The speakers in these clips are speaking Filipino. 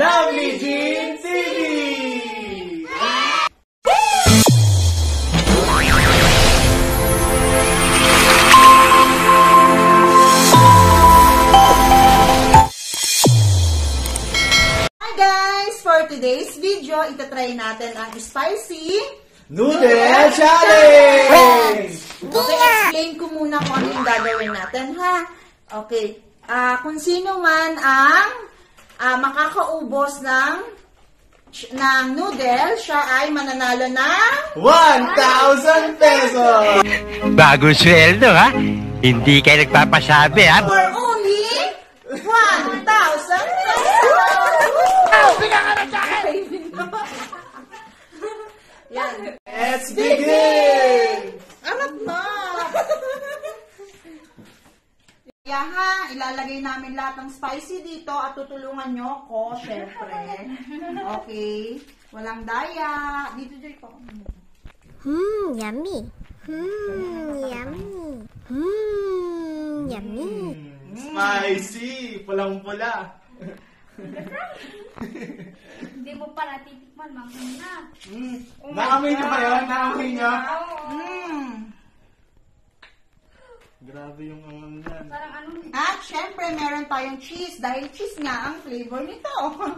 Lovely Jean TV! Hi guys! For today's video, itatry natin ang spicy Noodle Challenge! Okay, explain ko muna kung ano yung gagawin natin, ha? Okay. Kung sino man ang makakaubos ng noodle, siya ay mananalo ng 1,000 pesos! Bagong sweldo, ha? Hindi kayo nagpapasabi, ha? for only 1,000 pesos! Bigyan ka na sa akin! Yan. Let's begin! Anak na! Kaya ha, ilalagay namin lahat ng spicy dito at tutulungan nyo ko, syempre. Okay? Walang daya. Dito, Joy ko. Yummy. Yummy. Yummy. Spicy! Pulang-pula! Hindi mo pa natitikman, manghang na. Naamoy niyo ba yun? Naamoy niyo? Grabe yung yan. Parang ano, At syempre, meron tayong cheese dahil cheese nga ang flavor nito.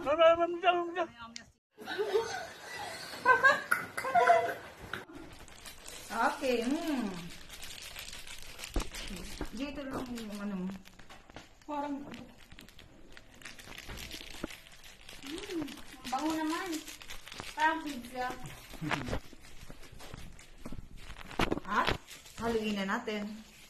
Okay. Dito lang yung ano. Parang bango naman. Parang pizza. at haluin na natin.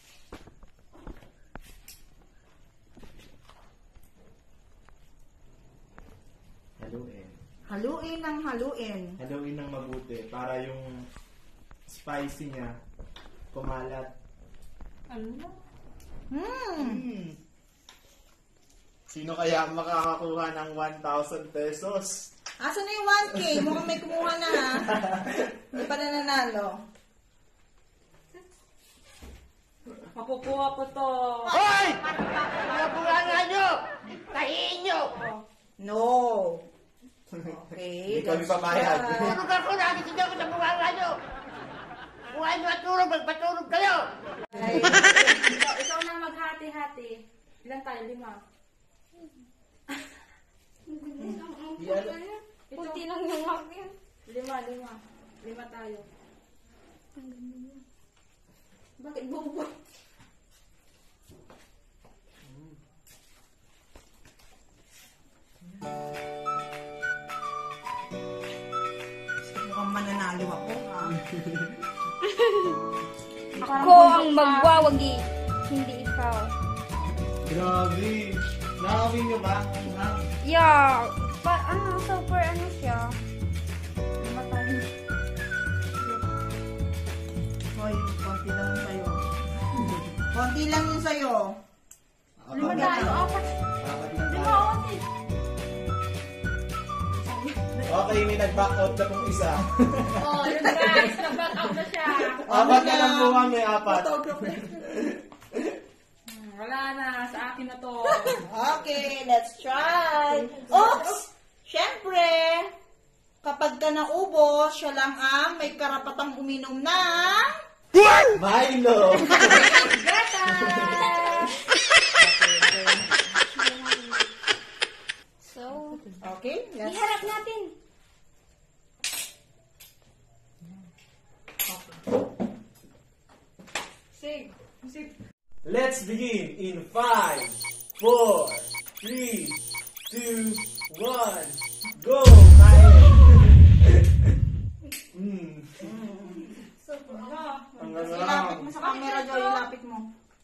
Haluin. Haluin ng haluin. Haluin ng mabuti para yung spicy niya kumalat. Ano? Sino kaya makakakuha ng 1,000 pesos? Asa na yung 1K? Mukhang may kumuha na ha. Hindi pa na nanalo. Makukuha po to. Hoy! Nabuha nga nyo! Tahiin nyo! No. Okay. Hindi kami let's papayag. try. Tulog ako, nakikita ko sa buha nga nyo! Buhay nyo at tulog, magpatulog kayo! Ay, Ikaw na maghati-hati. Ilan tayo? 5. Kunti lang yung akin. 5 tayo. Bakit bubo? mukhang mananalo ako ha. Ako ang magwawagi. Hindi ikaw. Grabe. Naamoy niyo ba? Yeah. Super ano siya. 5 tayo. Hoy, konti lang yun sa'yo. Konti lang yun sa'yo. 5 tayo. 4. Apat lang 5 tayo. kasi. Okay, may nag-back out na pong isa. Oh, yun guys. Nag-back out na siya. Apat na lang po kami, apat. Wala na. Sa akin na to. Okay, let's try. Oops! Syempre, kapag ka naubos, siya lang ang may karapatang uminom ng Milo! Gata! So, Okay, let's iharap natin. Let's begin in 5, 4, 3, 2, 1, go! Ang ilapit mo sa camera, Joy. Ilapit mo.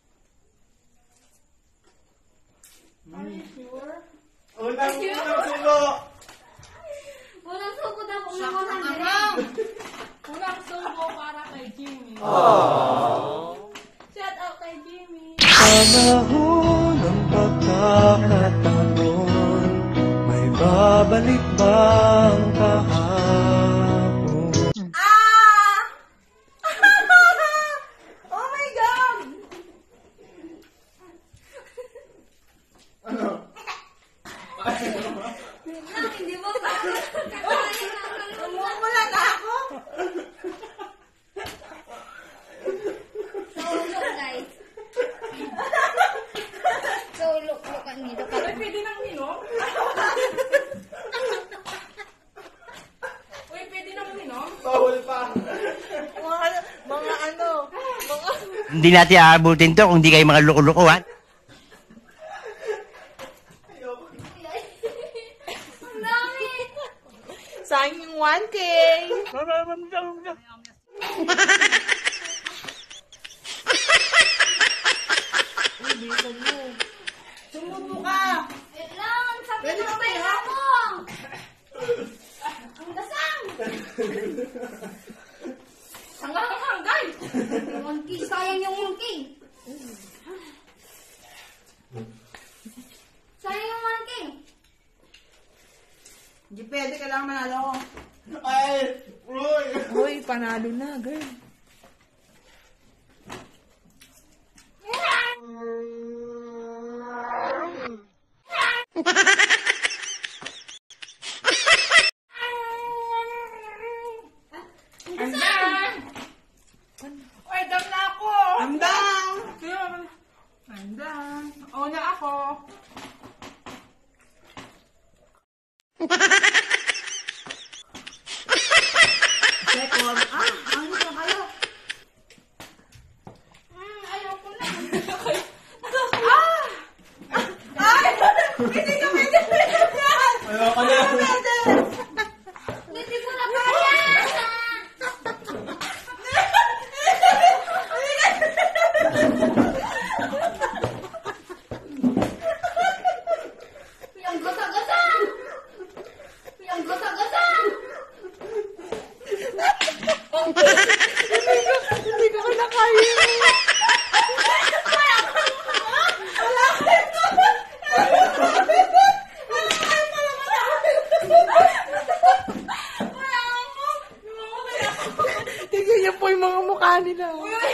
Unang sulo! Walang suko daw kung Shucks, ang naman angang. Walang suko para kay Jimmy. Shout out kay Jimmy. Panahon ng pagkakataon, may babalik bang kahapon? Oh my God! Hindi mo ba? Kakain na ako. Wala na ako. Look, guys. So, look at me. Look at me. Pwede nang minom? Uy, pwede nang minom? Bawal pa. Mga ano, Hindi natin aabutin to kung hindi kayo mga loko-loko, ha? Ang dami. sayang yung 1K. Sumubo ka. Wait lang. Sabi Pwede mo ba ba yan? ako? Ang gasang. Hanggang, guys! Yung monkey. Sayang yung monkey. Sayang yung monkey. Hindi pwede, kailangan manalo ko. Ay! Uy! Uy, panalo na, girl. Hanggang! Uy, dam na ako! Andang! Hanggang! Una ako. Second. Ano na kayo? Ayoko na. Hindi ka pwede. Ayoko na. Hindi ko na kaya. Yang gasa-gasa. Yang gasa-gasa. Hindi ka kinakaya. Tignan niyo po yung mga mukha nila.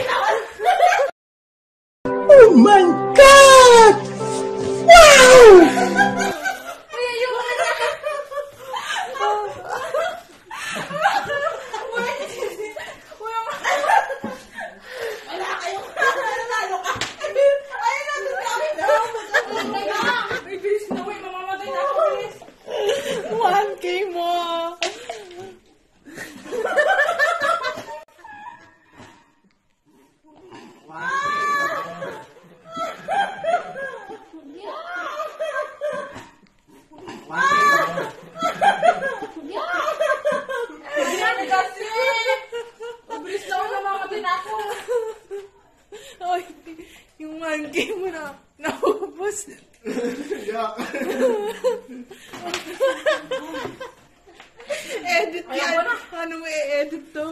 Oh my God! Wow! Kuya, yung Wala kayong nanalo ka. Ay, nandun kami na. Uy, bilis na, uy, mamamatay na ako, bilis. 1K mo. Yan, kasi! Bilis na, uy, mamamatay na ako. Ay, yung 1K mo na naubos. Yak. Edit yan. Ano mo i-edit to?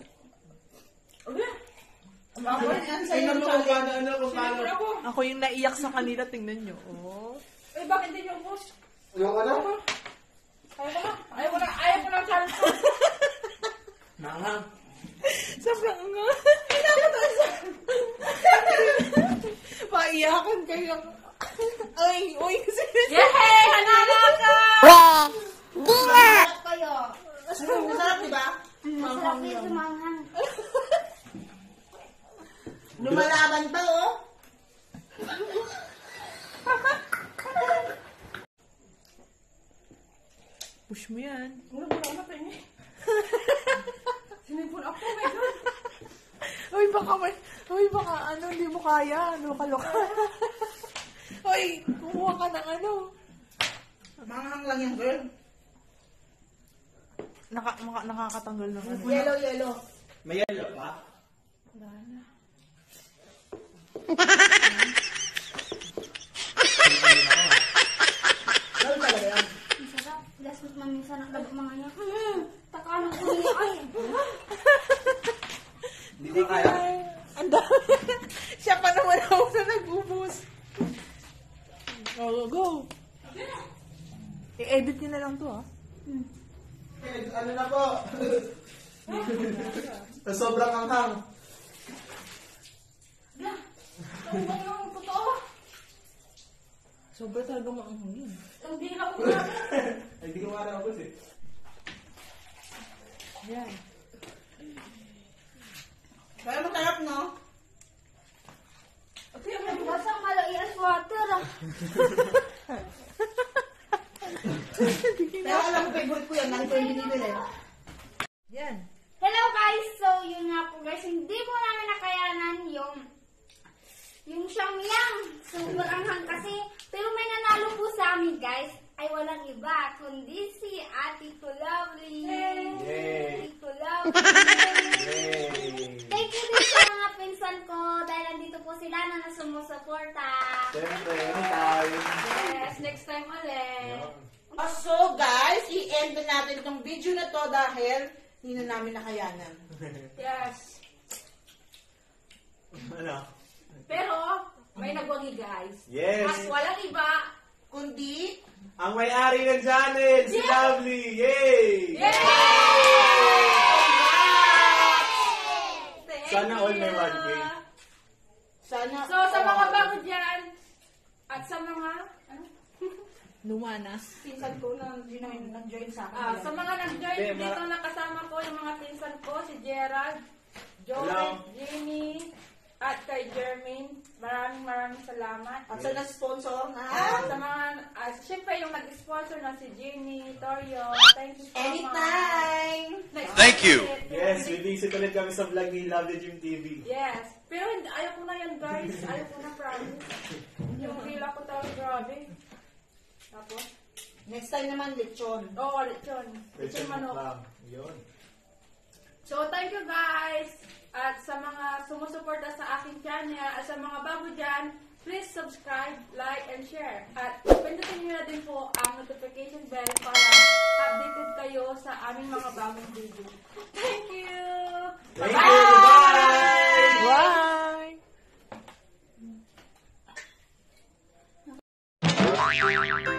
Tingnan mo kung paano, ano, kung paano. Ako. Ako yung naiyak sa kanila, tingnan nyo. Oh. Eh, bakit hindi niyo ubos? Ayoko na. Ayaw ko na challenge ko. Nanghang. Sobrang nga. Paiyakan kayo. Ay, uy, kasi. Yay! Hanala ka! Masarap kayo. Masarap, diba? Masarap kayo sumanghang. Lumalaban to, oh. Push mo yan. Ano ba naman tayo? Sinipon ako, my God. Uy, baka ano, hindi mo kaya. Ano, kaloka. Uy, kumuha ka ng ano. Manghang lang yan, girl. Nakakatanggal ng ano. Yellow. May yelo pa? Masarap. Lasot maminsan ang labak mga niya. Takanang ko niya. Ay. Hindi ko kaya. Ang dami. Siya pa naman ako na nag-ubos. Oh, go. I-edit niyo na lang to, ah. Ano na po? Sobrang anghang. Ano ba yung totoo? Sobra talaga maanghang yun. Hindi na ko grabe. Ay, di ko marabos eh. Yan. Pero masarap, no? Basang malaias water. Pero alam mo, favorite ko yan. Lagi ko yung binibili. Yan. Hello guys! So, yun nga po guys, hindi po namin nakayanan yung Shamyang. Sobrang hang kasi. Pero may nanalo po sa amin guys. Ay walang iba, kundi si Ate ko Lovely. Yay! Ate ko Lovely. Yay! Thank you din sa mga pinsan ko dahil nandito po sila na sumusuporta. Siyempre, anytime. Yes, next time ulit. So guys, i-end na natin itong video na to dahil hindi na namin nakayanan. Yes. Ano? Pero, may nagwagi guys. Yes! At walang iba. Kundi, Ang may-ari ng channel, si Lovely! Yay! Yay! Thank Sana all may you. 1K. sana... So, sa mga bago dyan, at sa mga, Lumanas. pinsan ko na nag-join sa akin. sa mga nag-join Okay, dito nakasama ko yung mga pinsan ko, si Gerald, Joel, Hello. Jimmy, at kay Jermaine. Maraming salamat. At sa na-sponsor na... Sa mga, syempre yung nag-sponsor na si Jimmy, Torio, thank you so much. Anytime! Next Thank you. ulit. Yes, visit ulit kami sa vlog ni Lovely Jim TV. Yes. Pero ayaw ko na yan guys. Ayaw ko na promise. Yung pila ko talaga grabe. Tapos, Next time naman, lechon. lechon. Lechon manok. lang. Yun. So, thank you guys. At sa mga sumusuporta sa aking channel, at sa mga bago dyan, please subscribe, like, and share. At pindutin nyo na din po ang notification bell para updated kayo sa aming mga bagong video. Thank you! Thank you! Bye! Bye!